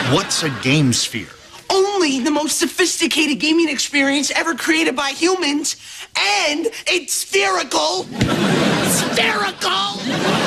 What's a game sphere? Only the most sophisticated gaming experience ever created by humans, and it's spherical. Spherical!